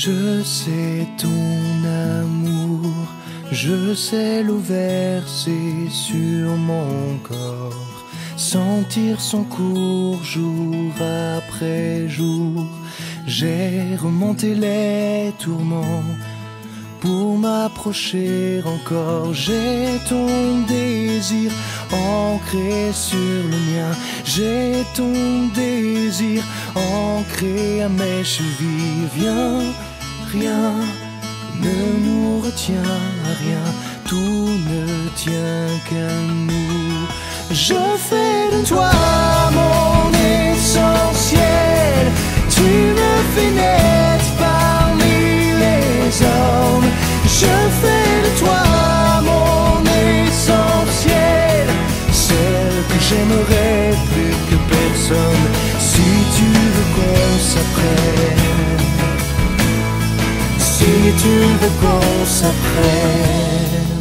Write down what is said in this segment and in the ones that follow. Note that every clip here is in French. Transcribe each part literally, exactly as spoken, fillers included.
Je sais ton amour, je sais l'eau versée sur mon corps, sentir son cours jour après jour. J'ai remonté les tourments pour m'approcher encore. J'ai ton désir ancré sur le mien. J'ai ton désir ancré à mes chevilles. Viens, rien ne nous retient à rien. Tout ne tient qu'à nous. Je fais de toi mon essentiel. Tu me fais naître parmi les hommes. Je fais de toi mon essentiel, celle que j'aimerais plus que personne. Si tu veux qu'on s'apprenne, si tu veux qu'on s'apprenne.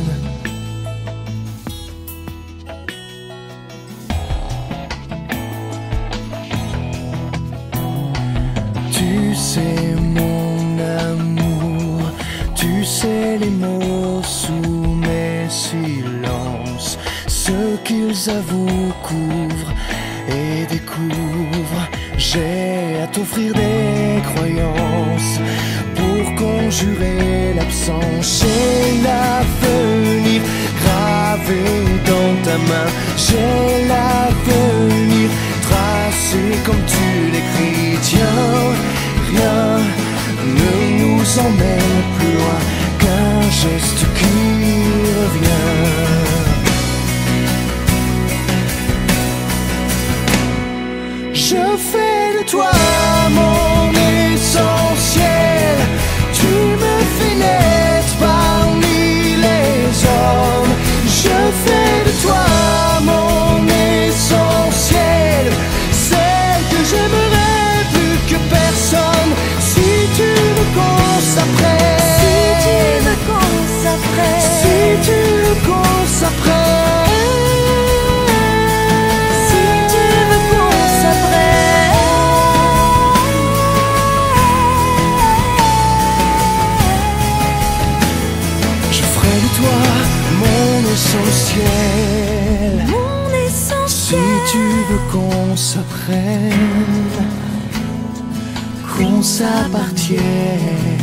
Tu sais mon amour, tu sais les mots sous mes silences, ce qu'ils avouent, couvrent et découvrent. J'ai à t'offrir des croyances pour conjurer l'absence. J'ai l'avenir gravé dans ta main. J'ai l'avenir tracé comme tu l'écris. Tiens, rien ne nous emmène plus loin qu'un geste qui revient. Je fais de toi mon essentiel. Tu me fais naître parmi les hommes. Je fais de toi mon essentiel, celle que j'aimerais plus que personne. Si tu veux qu'on s'apprenne, si tu veux qu'on s'apprenne, si tu veux qu'on s'apprenne, si tu veux qu'on s'apprenne, je ferai de toi mon essentiel, mon essentiel. si tu veux qu'on s'apprenne, qu'on s'appartienne.